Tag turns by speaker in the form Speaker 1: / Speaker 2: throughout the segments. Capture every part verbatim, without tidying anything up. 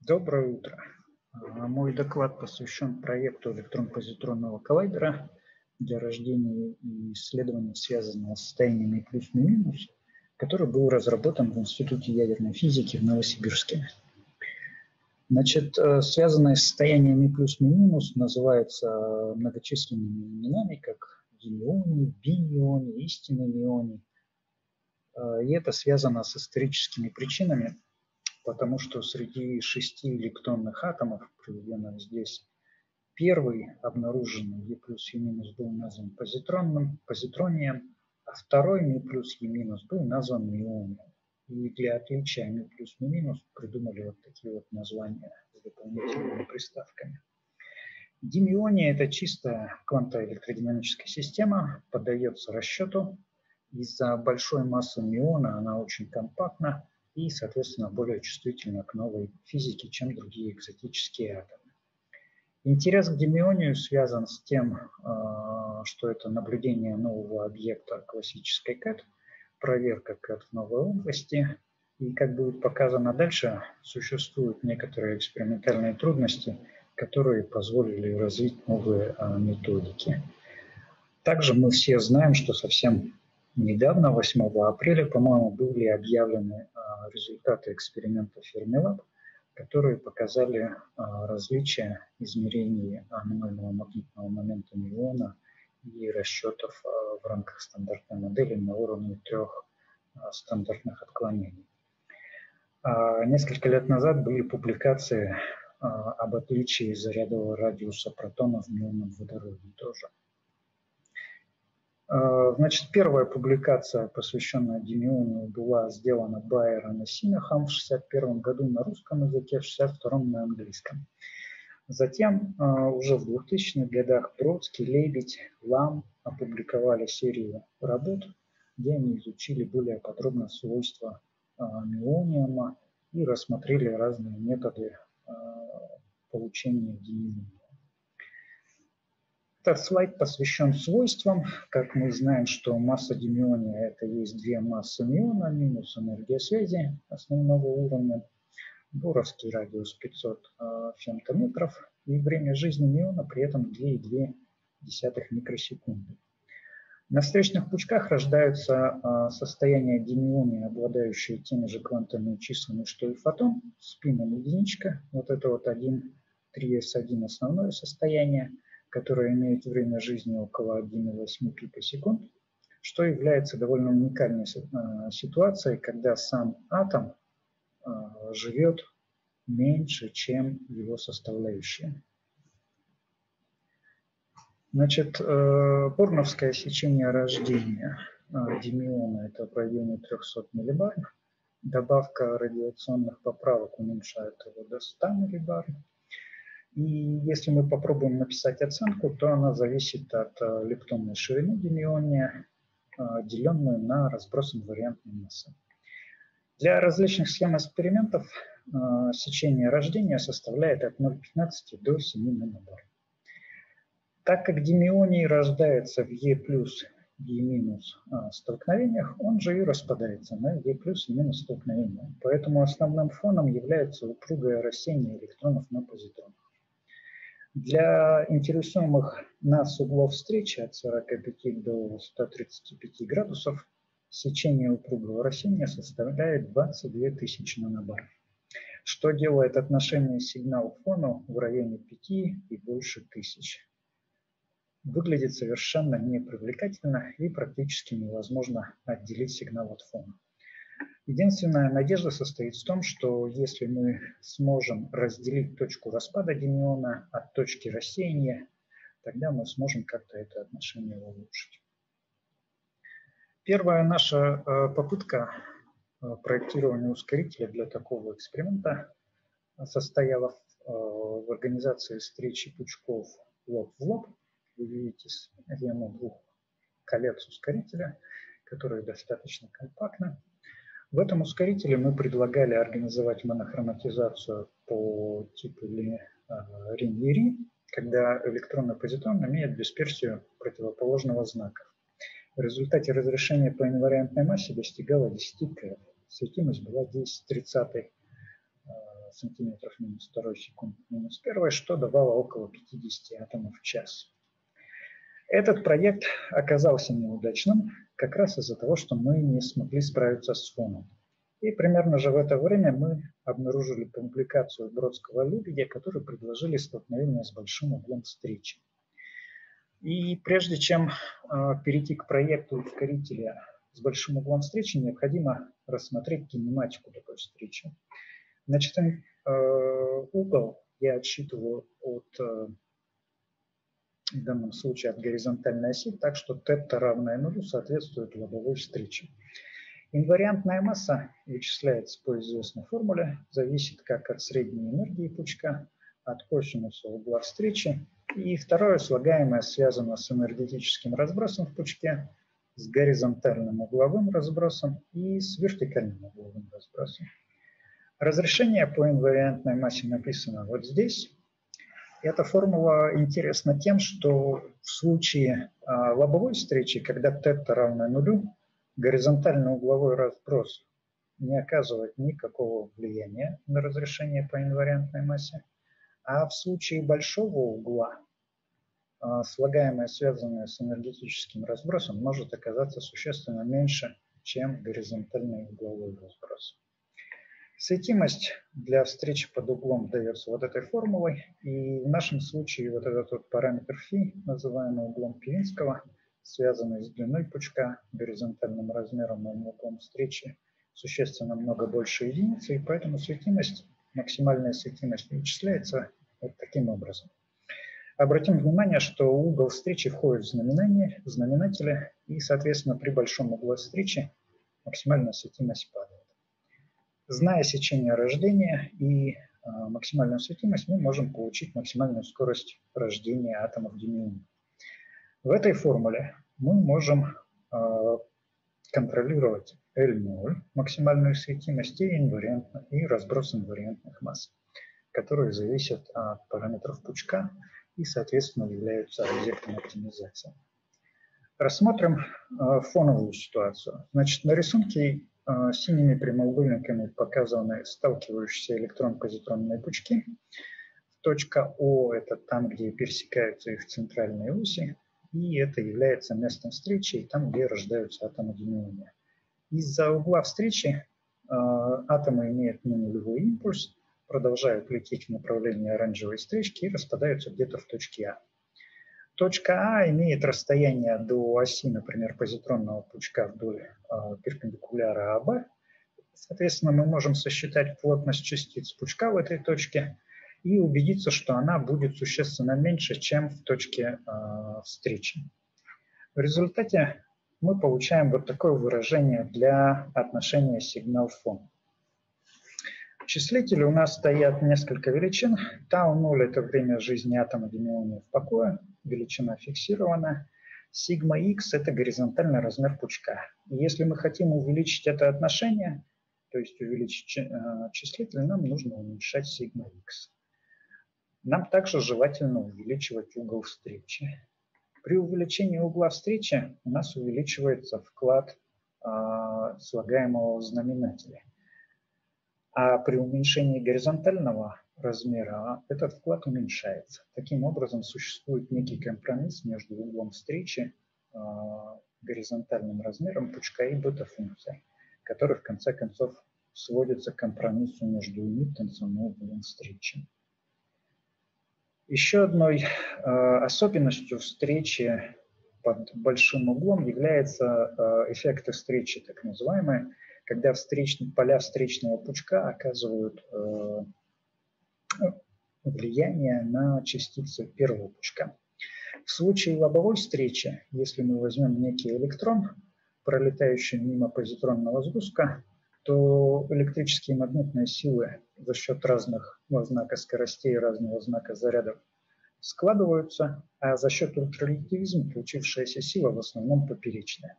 Speaker 1: Доброе утро. Мой доклад посвящен проекту электрон-позитронного коллайдера для рождения и исследований, связанного с состояниями плюс-минус, который был разработан в Институте ядерной физики в Новосибирске. Значит, связанные с состояниями плюс-минус называются многочисленными именами, как демиони, биниони, истинные ионы. И это связано с историческими причинами, потому что среди шести электронных атомов, приведенных здесь, первый обнаруженный Е плюс Е минус был назван позитронным, позитронием, а второй Ми плюс Е минус был назван мионием. И для отличия Ми плюс Ми минус придумали вот такие вот названия с дополнительными приставками. Демиония – это чистая квантоэлектродинамическая система, поддается расчету. Из-за большой массы миона она очень компактна и, соответственно, более чувствительна к новой физике, чем другие экзотические атомы. Интерес к демионию связан с тем, что это наблюдение нового объекта классической КЭТ, проверка КЭТ в новой области. И, как будет показано дальше, существуют некоторые экспериментальные трудности, которые позволили развить новые методики. Также мы все знаем, что совсем недавно, восьмого апреля, по-моему, были объявлены результаты эксперимента Fermilab, которые показали различия измерений аномального магнитного момента миона и расчетов в рамках стандартной модели на уровне трех стандартных отклонений. Несколько лет назад были публикации об отличии зарядового радиуса протонов в мионном водороде тоже. Значит, первая публикация, посвященная демионию, была сделана Байером и Синехом в шестьдесят первом году на русском языке, в шестьдесят втором на английском. Затем, уже в двухтысячных годах, Бродский, Лебедь, Лам опубликовали серию работ, где они изучили более подробно свойства миониума и рассмотрели разные методы получения демиония. Этот слайд посвящен свойствам. Как мы знаем, что масса демиония – это есть две массы миона минус энергия связи основного уровня, боровский радиус пятьсот фемтометров, и время жизни миона при этом две целых две десятых микросекунды. На встречных пучках рождаются состояния демиония, обладающие теми же квантовыми числами, что и фотон, спином единичка, вот это вот один три эс один основное состояние, которое имеет время жизни около одной целой восьми десятых пикосекунд, что является довольно уникальной ситуацией, когда сам атом живет меньше, чем его составляющие. Значит, борновское сечение рождения демиона – это в районе трёхсот миллибар. Добавка радиационных поправок уменьшает его до ста миллибар. И если мы попробуем написать оценку, то она зависит от лептонной ширины демиония, деленную на разброс инвариантной массы. Для различных схем экспериментов сечение рождения составляет от ноль целых пятнадцати до семи нанобар. Так как демионий рождается в Е плюс Е минус столкновениях, он же и распадается на Е плюс Е минус столкновения. Поэтому основным фоном является упругое рассеяние электронов на позитронах. Для интересуемых нас углов встречи от сорока пяти до ста тридцати пяти градусов сечение упругого рассеяния составляет двадцать две тысячи нанобар, что делает отношение сигнал к фону в районе пяти и больше тысяч. Выглядит совершенно непривлекательно и практически невозможно отделить сигнал от фона. Единственная надежда состоит в том, что если мы сможем разделить точку распада демиона от точки рассеяния, тогда мы сможем как-то это отношение улучшить. Первая наша попытка проектирования ускорителя для такого эксперимента состояла в организации встречи пучков лоб в лоб. Вы видите схему двух колец ускорителя, которые достаточно компактны. В этом ускорителе мы предлагали организовать монохроматизацию по типу Рин-Лири, когда электрон и позитрон имеют дисперсию противоположного знака. В результате разрешение по инвариантной массе достигало десяти кэф. Светимость была десять тридцатых сантиметров минус второй секунд минус первой, что давало около пятидесяти атомов в час. Этот проект оказался неудачным как раз из-за того, что мы не смогли справиться с фоном. И примерно же в это время мы обнаружили публикацию Бродского-Лебедя, которые предложили столкновение с большим углом встречи. И прежде чем э, перейти к проекту ускорителя с большим углом встречи, необходимо рассмотреть кинематику такой встречи. Значит, э, угол я отсчитываю от, э, в данном случае от горизонтальной оси, так что тета равная нулю соответствует лобовой встрече. Инвариантная масса вычисляется по известной формуле, зависит как от средней энергии пучка, от косинуса угла встречи. И второе слагаемое связано с энергетическим разбросом в пучке, с горизонтальным угловым разбросом и с вертикальным угловым разбросом. Разрешение по инвариантной массе написано вот здесь. Эта формула интересна тем, что в случае а, лобовой встречи, когда тета равна нулю, горизонтальный угловой разброс не оказывает никакого влияния на разрешение по инвариантной массе, а в случае большого угла слагаемое, связанное с энергетическим разбросом, может оказаться существенно меньше, чем горизонтальный угловой разброс. Светимость для встречи под углом дается вот этой формулой, и в нашем случае вот этот вот параметр φ, называемый углом Пивинского, связанный с длиной пучка, горизонтальным размером и углом встречи, существенно много больше единицы, и поэтому светимость, максимальная светимость вычисляется вот таким образом. Обратим внимание, что угол встречи входит в знаменание, в знаменателе, и, соответственно, при большом угле встречи максимальная светимость падает. Зная сечение рождения и э, максимальную светимость, мы можем получить максимальную скорость рождения атомов демиума. В этой формуле мы можем э, контролировать эль ноль, максимальную светимость, и, инвариантно, и разброс инвариантных масс, которые зависят от параметров пучка и, соответственно, являются объектом оптимизации. Рассмотрим э, фоновую ситуацию. Значит, на рисунке э, синими прямоугольниками показаны сталкивающиеся электрон-позитронные пучки. Точка О – это там, где пересекаются их центральные оси, и это является местом встречи, и там, где рождаются атомы демиума. Из-за угла встречи э, атомы имеют ненулевой импульс, продолжают лететь в направлении оранжевой стрелочки и распадаются где-то в точке А. Точка А имеет расстояние до оси, например, позитронного пучка вдоль э, перпендикуляра АБ. Соответственно, мы можем сосчитать плотность частиц пучка в этой точке и убедиться, что она будет существенно меньше, чем в точке э, встречи. В результате мы получаем вот такое выражение для отношения сигнал-фон. В числителе у нас стоят несколько величин. тау ноль – это время жизни атома демиума в покое, величина фиксирована. Сигма х – это горизонтальный размер пучка. И если мы хотим увеличить это отношение, то есть увеличить э, числитель, нам нужно уменьшать сигма х. Нам также желательно увеличивать угол встречи. При увеличении угла встречи у нас увеличивается вклад э, слагаемого в знаменателе. А при уменьшении горизонтального размера этот вклад уменьшается. Таким образом, существует некий компромисс между углом встречи, э, горизонтальным размером пучка и бета-функцией, который в конце концов сводится к компромиссу между эмиттансом и углом встречи. Еще одной э, особенностью встречи под большим углом является э, эффекты встречи, так называемые, когда встречные, поля встречного пучка оказывают э, влияние на частицы первого пучка. В случае лобовой встречи, если мы возьмем некий электрон, пролетающий мимо позитронного сгустка, то электрические и магнитные силы за счет разных знака скоростей и разного знака зарядов складываются, а за счет ультрарелятивизма получившаяся сила в основном поперечная.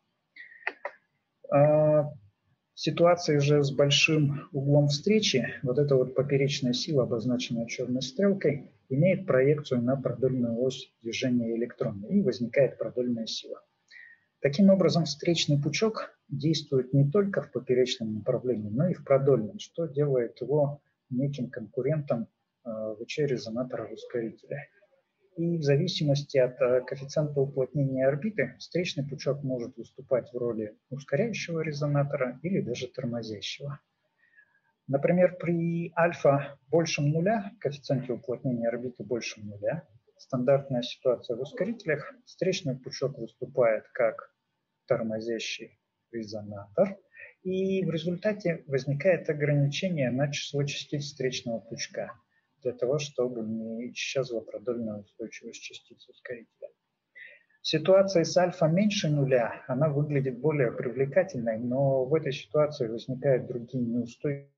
Speaker 1: В ситуации же с большим углом встречи вот эта вот поперечная сила, обозначенная черной стрелкой, имеет проекцию на продольную ось движения электрона, и возникает продольная сила. Таким образом, встречный пучок действует не только в поперечном направлении, но и в продольном, что делает его неким конкурентом ВЧ-резонатора в ускорителе. И в зависимости от коэффициента уплотнения орбиты встречный пучок может выступать в роли ускоряющего резонатора или даже тормозящего. Например, при альфа большем нуля, коэффициенте уплотнения орбиты большем нуля, стандартная ситуация в ускорителях, встречный пучок выступает как тормозящий резонатор, и в результате возникает ограничение на число частиц встречного пучка для того, чтобы не исчезла продольная устойчивость частиц ускорителя. В ситуации с альфа меньше нуля она выглядит более привлекательной, но в этой ситуации возникают другие неустойчивости,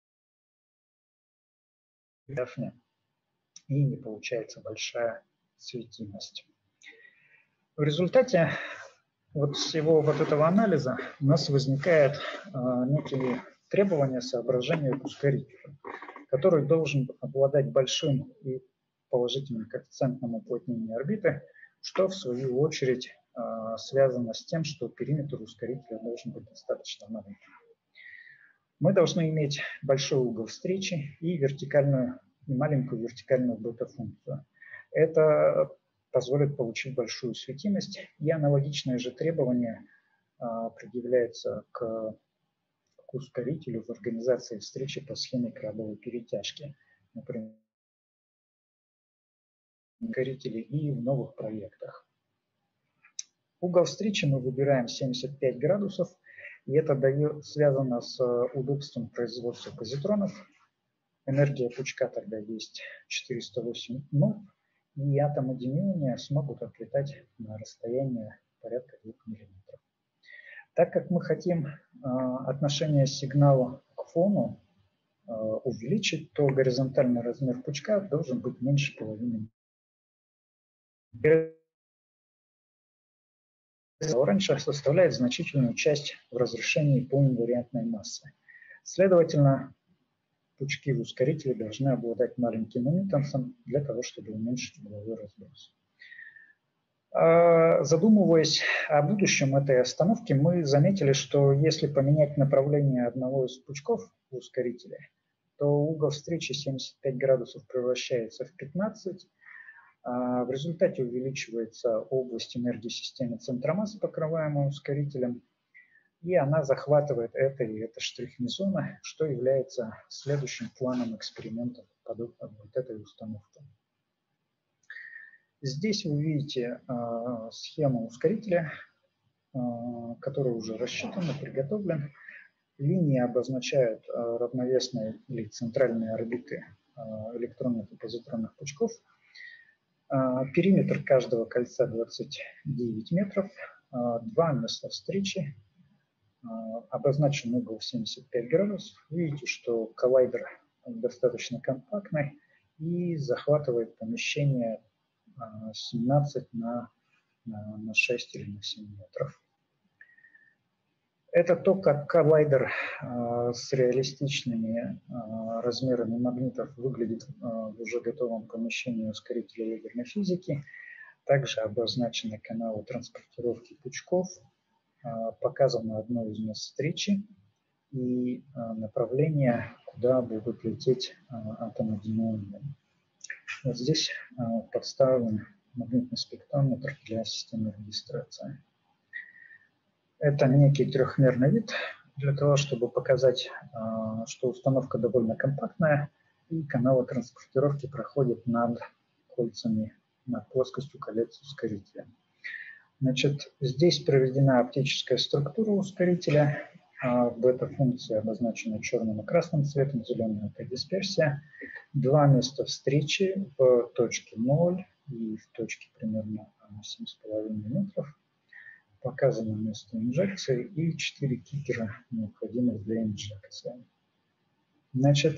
Speaker 1: и не получается большая светимость. В результате вот всего вот этого анализа у нас возникает э, некие требования, соображения к ускорителю, который должен обладать большим и положительным коэффициентом уплотнения орбиты, что в свою очередь э, связано с тем, что периметр ускорителя должен быть достаточно маленьким. Мы должны иметь большой угол встречи и вертикальную и маленькую вертикальную бета-функцию. Это позволит получить большую светимость, и аналогичное же требование а, предъявляется к, к ускорителю в организации встречи по схеме крабовой перетяжки, например, ускорители и в новых проектах. Угол встречи мы выбираем семьдесят пять градусов, и это дает, связано с удобством производства позитронов. Энергия пучка тогда есть четыреста восемь ноль, и атомы демиуния смогут отлетать на расстояние порядка двух миллиметров. Так как мы хотим э, отношение сигнала к фону э, увеличить, то горизонтальный размер пучка должен быть меньше половины. Раньше составляет значительную часть в разрешении по инвариантной массы. Следовательно, пучки в ускорителе должны обладать маленьким эмиттансом для того, чтобы уменьшить угловой разброс. Задумываясь о будущем этой остановки, мы заметили, что если поменять направление одного из пучков в ускорителе, то угол встречи семьдесят пять градусов превращается в пятнадцать, а в результате увеличивается область энергии системы центра массы, покрываемая ускорителем, и она захватывает это и это штрих-мезона, что является следующим планом экспериментов подобного вот этой установки. Здесь вы видите э, схему ускорителя, э, который уже рассчитан и приготовлен. Линии обозначают э, равновесные или центральные орбиты э, электронных и позитронных пучков. Э, периметр каждого кольца двадцать девять метров, э, два места встречи, э, обозначен угол семьдесят пять градусов. Видите, что коллайдер достаточно компактный и захватывает помещение семнадцать на шесть или на семь метров. Это то, как коллайдер э, с реалистичными э, размерами магнитов выглядит э, в уже готовом помещении ускорителя ядерной физики. Также обозначены каналы транспортировки пучков, э, показано одно из мест встречи и э, направление, куда будут лететь э, атомы демиуния. Вот здесь э, подставлен магнитный спектрометр для системы регистрации. Это некий трехмерный вид для того, чтобы показать, э, что установка довольно компактная, и каналы транспортировки проходят над кольцами, над плоскостью колец ускорителя. Значит, здесь проведена оптическая структура ускорителя. Бета-функция обозначена черным и красным цветом, зеленая – это дисперсия. Два места встречи в точке ноль и в точке примерно семь с половиной метров. Показано место инжекции и четыре кикера, необходимых для инжекции. Значит,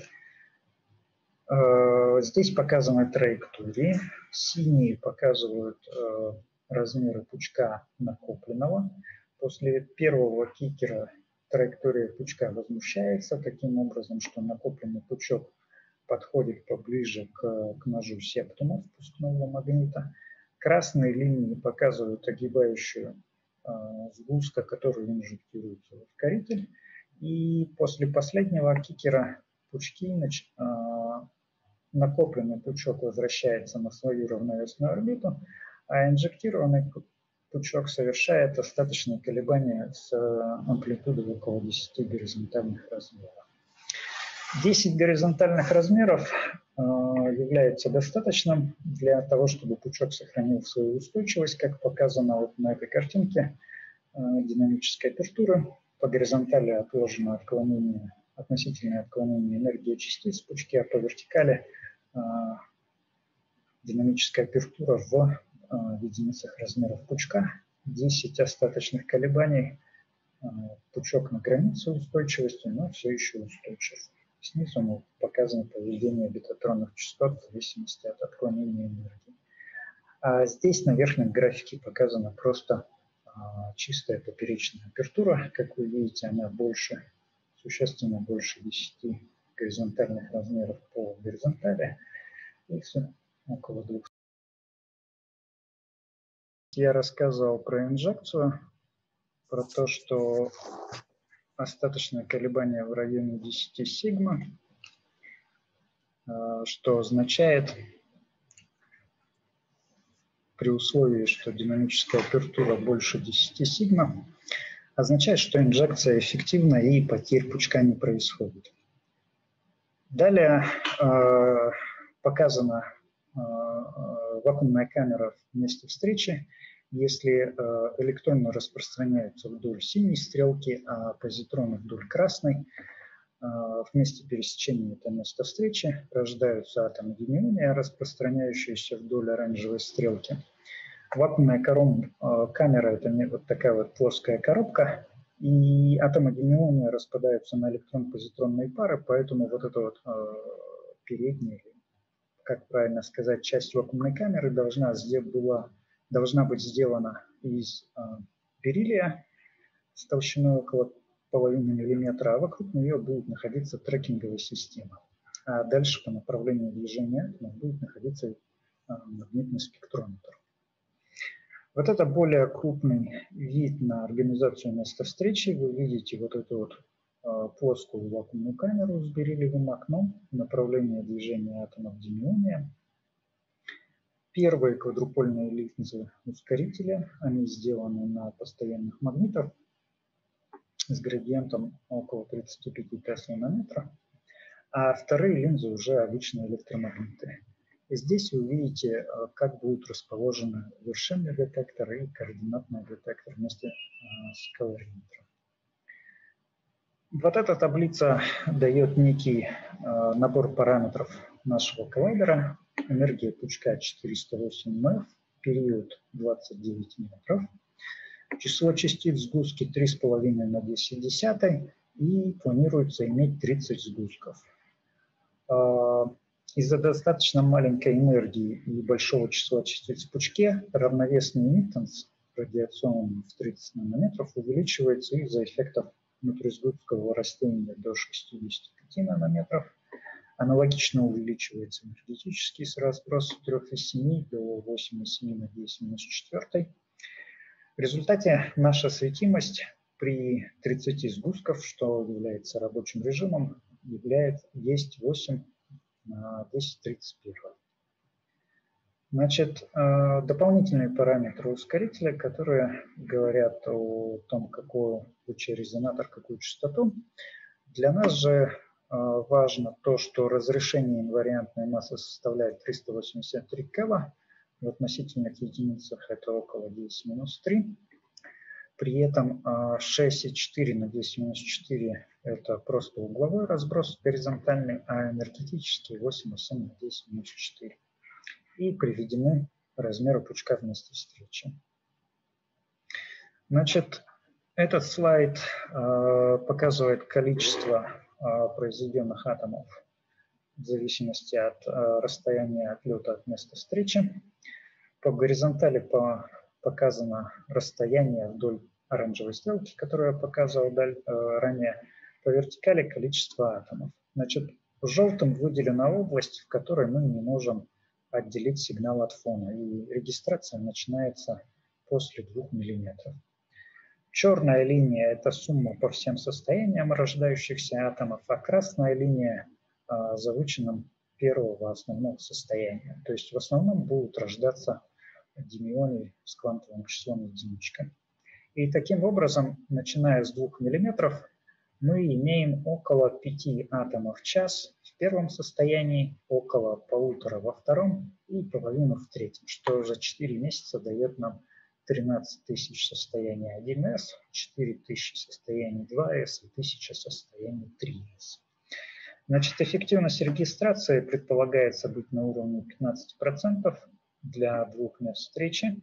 Speaker 1: здесь показаны траектории. Синие показывают размеры пучка накопленного. После первого кикера траектория пучка возмущается таким образом, что накопленный пучок подходит поближе к, к ножу септума впускного магнита. Красные линии показывают огибающую э, сгусток, который инжектируется в ускоритель. И после последнего кикера пучки, накопленный пучок возвращается на свою равновесную орбиту, а инжектированный пучок совершает остаточные колебания с амплитудой около десяти горизонтальных размеров. десять горизонтальных размеров является достаточным для того, чтобы пучок сохранил свою устойчивость, как показано вот на этой картинке динамической апертуры. По горизонтали отложено отклонение, относительное отклонение энергии частиц в пучке, а по вертикали динамическая апертура в единицах размеров пучка. десять остаточных колебаний, пучок на границе устойчивости, но все еще устойчив. Снизу показано поведение бетатронных частот в зависимости от отклонения энергии. А здесь на верхнем графике показана просто а, чистая поперечная апертура. Как вы видите, она больше, существенно больше десяти горизонтальных размеров по горизонтали. И около двух. Я рассказывал про инжекцию, про то, что остаточное колебание в районе десяти сигма, что означает, при условии, что динамическая апертура больше десяти сигма, означает, что инжекция эффективна и потерь пучка не происходит. Далее э, показана э, вакуумная камера в месте встречи. Если э, электроны распространяются вдоль синей стрелки, а позитроны вдоль красной, э, в месте пересечения этого места встречи рождаются атомы гемиония, распространяющиеся вдоль оранжевой стрелки. Вакуумная кором, э, камера – это вот такая вот плоская коробка, и атомы гемиония распадаются на электрон-позитронные пары, поэтому вот эта вот э, передняя, как правильно сказать, часть вакуумной камеры должна, была, должна быть сделана из э, бериллия с толщиной около половины миллиметра, а вокруг нее будет находиться трекинговая система. А дальше по направлению движения атома будет находиться э, магнитный спектрометр. Вот это более крупный вид на организацию места встречи. Вы видите вот эту вот э, плоскую вакуумную камеру с бериллиевым окном, направление движения атомов гемиония. Первые квадрупольные линзы ускорителя, они сделаны на постоянных магнитах с градиентом около тридцати пяти тесла на метр, а вторые линзы уже обычные электромагниты. И здесь вы видите, как будут расположены вершинный детектор и координатный детектор вместе с калориметром. Вот эта таблица дает некий набор параметров нашего коллайдера. Энергия пучка четыреста восемь эф, период двадцать девять метров, число частиц сгустки три с половиной на десять десятых и планируется иметь тридцать сгустков. Из-за достаточно маленькой энергии и большого числа частиц в пучке равновесный эмиттенс радиационный в тридцать нанометров увеличивается из-за эффектов внутрисгусткового растения до шестидесяти пяти нанометров. Аналогично увеличивается энергетический разброс с трёх целых семи десятых до восьми целых семи на десять минус четыре. В результате наша светимость при тридцати сгустков, что является рабочим режимом, является, есть восемь на десять тридцать один. Значит, дополнительные параметры ускорителя, которые говорят о том, какой лучерезонатор, какую частоту. Для нас же важно то, что разрешение инвариантной массы составляет триста восемьдесят три кева, в относительных единицах это около десять минус три. При этом шесть целых четыре на десять минус четыре это просто угловой разброс горизонтальный, а энергетический восемь целых семь на десять минус четыре. И приведены размеры пучка вместе встречи. Значит, этот слайд э, показывает количество э, произведенных атомов в зависимости от э, расстояния отлета от места встречи. По горизонтали по, показано расстояние вдоль оранжевой стрелки, которую я показывал даль, э, ранее. По вертикали количество атомов. Значит, желтым выделена область, в которой мы не можем отделить сигнал от фона, и регистрация начинается после двух миллиметров. Черная линия – это сумма по всем состояниям рождающихся атомов, а красная линия за вычетом первого основного состояния. То есть в основном будут рождаться димионы с квантовым числом единичка. И таким образом, начиная с двух миллиметров, мы имеем около пяти атомов в час в первом состоянии, около полутора во втором и половину в третьем, что за четыре месяца дает нам тринадцать тысяч состояний один эс, четыре тысячи состояний два эс и тысяча состояний три эс. Значит, эффективность регистрации предполагается быть на уровне пятнадцать процентов для двух мест встречи.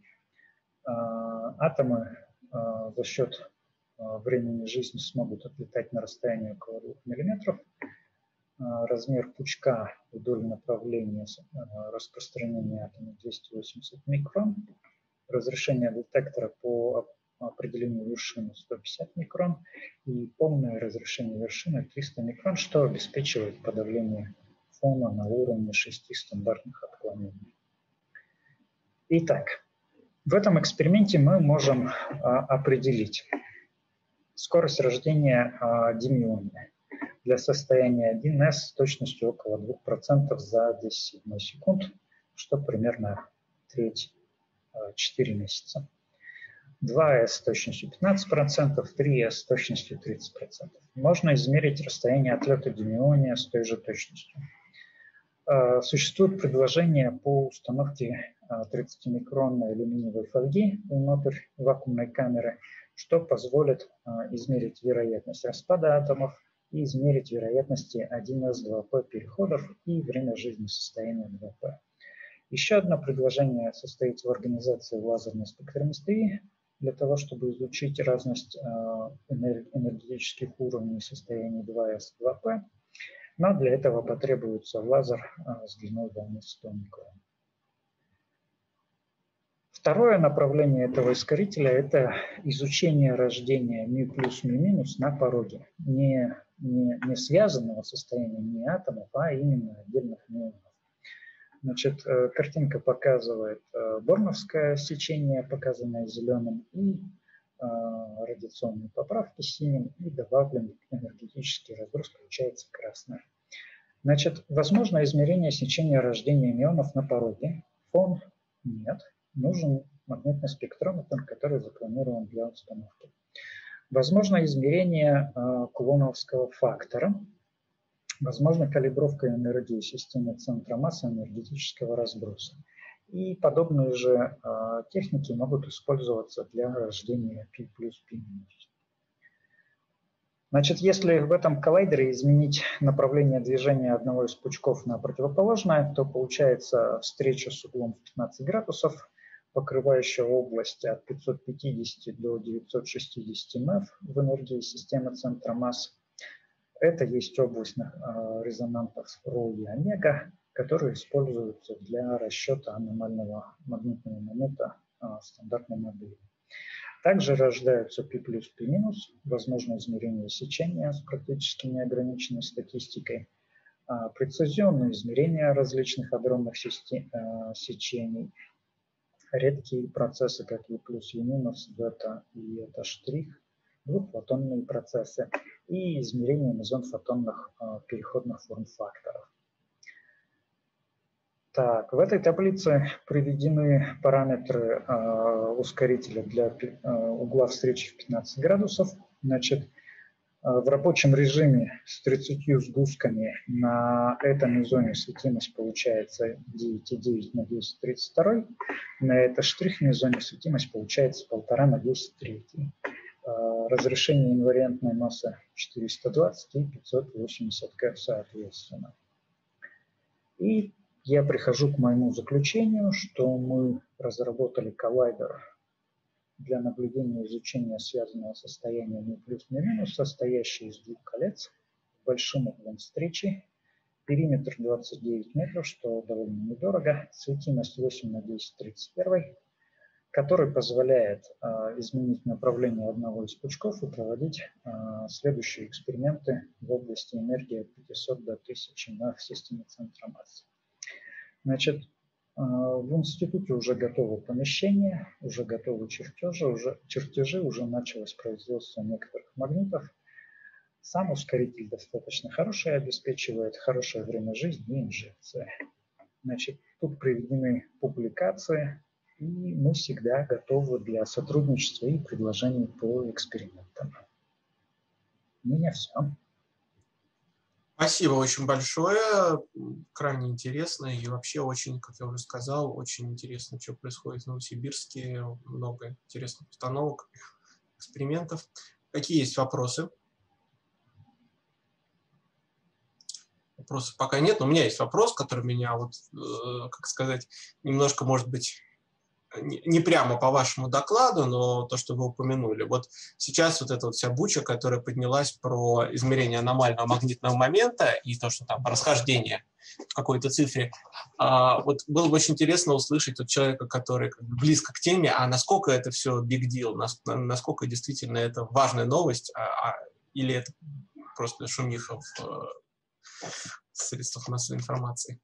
Speaker 1: Атомы за счет времени жизни смогут отлетать на расстоянии около двух миллиметров. Размер пучка вдоль направления распространения атома двести восемьдесят микрон. Разрешение детектора по определению вершины сто пятьдесят микрон и полное разрешение вершины триста микрон, что обеспечивает подавление фона на уровне шести стандартных отклонений. Итак, в этом эксперименте мы можем определить скорость рождения димиона для состояния один эс с точностью около двух процентов за десять седьмой секунд, что примерно треть четыре месяца. два эс с точностью пятнадцать процентов, три эс с точностью тридцать процентов. Можно измерить расстояние отлета димиония с той же точностью. Существует предложение по установке тридцатимикронной алюминиевой фольги внутрь вакуумной камеры, что позволит измерить вероятность распада атомов и измерить вероятности один эс два пэ переходов и время жизни состояния два пэ. Еще одно предложение состоит в организации лазерной спектрометрии для того, чтобы изучить разность энергетических уровней состояния два эс два пэ, но для этого потребуется лазер с длиной волны сто микрон. Второе направление этого ускорителя – это изучение рождения ми плюс, ми минус на пороге. Не, не, не связанного состояния не атомов, а именно отдельных мионов. Значит, картинка показывает борновское сечение, показанное зеленым, и радиационные поправки синим, и добавлен энергетический разброс, получается красное. Значит, возможно измерение сечения рождения мионов на пороге. Фон нет. Нужен магнитный спектрометр, который запланирован для установки. Возможно измерение э, кулоновского фактора. Возможно калибровка энергии системы центра массы энергетического разброса. И подобные же э, техники могут использоваться для рождения π плюс, π минус. Значит, если в этом коллайдере изменить направление движения одного из пучков на противоположное, то получается встреча с углом в пятнадцать градусов, покрывающая область от пятисот пятидесяти до девятисот шестидесяти эм эф в энергии системы центра масс. Это есть область резонансов ρ и омега, которые используются для расчета аномального магнитного момента стандартной модели. Также рождаются π плюс, π минус, возможно измерение сечения с практически неограниченной статистикой, прецизионные измерения различных адронных сечений, редкие процессы, как E плюс, E минус, бета и это штрих, двухфотонные процессы и измерение мезонфотонных переходных форм-факторов. Так, в этой таблице приведены параметры э, ускорителя для э, угла встречи в пятнадцать градусов. Значит, э, в рабочем режиме с тридцатью сгустками на этом мезоне светимость получается девять и девять на десять тридцать два. На это штрих мезоне светимость получается полтора на десять три. Э, разрешение инвариантной массы четыреста двадцать и пятьсот восемьдесят К соответственно. И я прихожу к моему заключению, что мы разработали коллайдер для наблюдения и изучения связанного состояния ми плюс, ми минус, состоящий из двух колец, большим углом встречи, периметр двадцать девять метров, что довольно недорого, светимость восемь на десять тридцать один, который позволяет э, изменить направление одного из пучков и проводить э, следующие эксперименты в области энергии от пятисот до тысячи эм эф в системе центра массы. Значит, в институте уже готово помещение, уже готовы чертежи, уже, чертежи, уже началось производство некоторых магнитов. Сам ускоритель достаточно хороший, обеспечивает хорошее время жизни и инжекции. Значит, тут приведены публикации, и мы всегда готовы для сотрудничества и предложений по экспериментам. У меня все.
Speaker 2: Спасибо очень большое, крайне интересно и вообще очень, как я уже сказал, очень интересно, что происходит в Новосибирске, много интересных установок, экспериментов. Какие есть вопросы? Вопросов пока нет, но у меня есть вопрос, который меня, вот, э, как сказать, немножко, может быть, не прямо по вашему докладу, но то, что вы упомянули. Вот сейчас вот эта вот вся буча, которая поднялась про измерение аномального магнитного момента и то, что там расхождение в какой-то цифре. А, вот было бы очень интересно услышать от человека, который как бы близко к теме, а насколько это все big deal, насколько действительно это важная новость, а, а, или это просто шумиха в, в средствах массовой информации.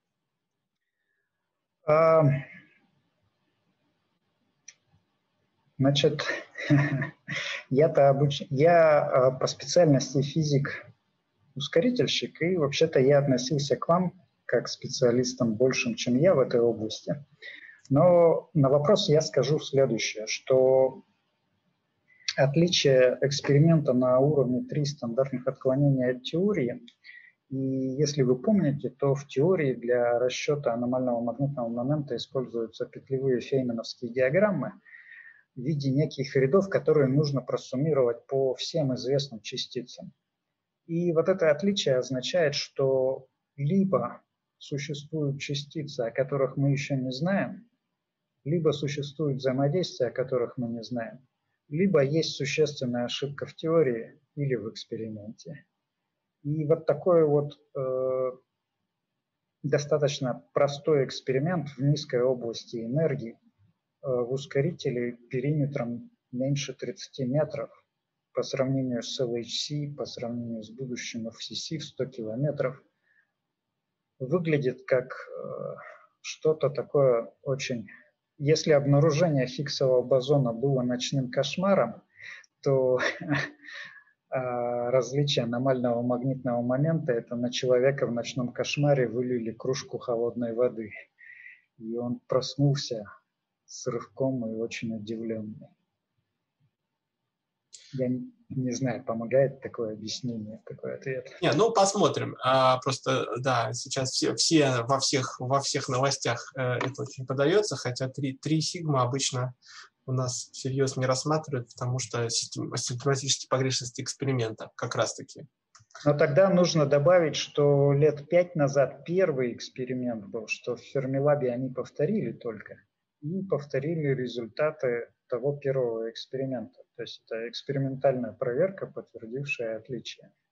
Speaker 1: Значит, я-то обыч... я по специальности физик-ускорительщик, и вообще-то я относился к вам как к специалистам большим, чем я в этой области. Но на вопрос я скажу следующее, что отличие эксперимента на уровне три стандартных отклонений от теории, и если вы помните, то в теории для расчета аномального магнитного момента используются петлевые фейнмановские диаграммы в виде неких рядов, которые нужно просуммировать по всем известным частицам. И вот это отличие означает, что либо существуют частицы, о которых мы еще не знаем, либо существуют взаимодействия, о которых мы не знаем, либо есть существенная ошибка в теории или в эксперименте. И вот такой вот э, достаточно простой эксперимент в низкой области энергии в ускорителе периметром меньше тридцати метров по сравнению с эл эйч си, по сравнению с будущим эф си си в сто километров, выглядит как э, что-то такое очень... Если обнаружение Хиггсового бозона было ночным кошмаром, то различие аномального магнитного момента — это на человека в ночном кошмаре вылили кружку холодной воды, и он проснулся с рывком и очень удивленный. Я не, не знаю, помогает такое объяснение, такой ответ.
Speaker 2: Не, ну посмотрим. А, просто, да, сейчас все, все во всех во всех новостях э, это очень подается, хотя три сигма обычно у нас всерьез не рассматривают, потому что систем, систематические погрешности эксперимента как раз-таки.
Speaker 1: Но тогда нужно добавить, что лет пять назад первый эксперимент был, что в Фермилабе они повторили только, и повторили результаты того первого эксперимента. То есть это экспериментальная проверка, подтвердившая отличие.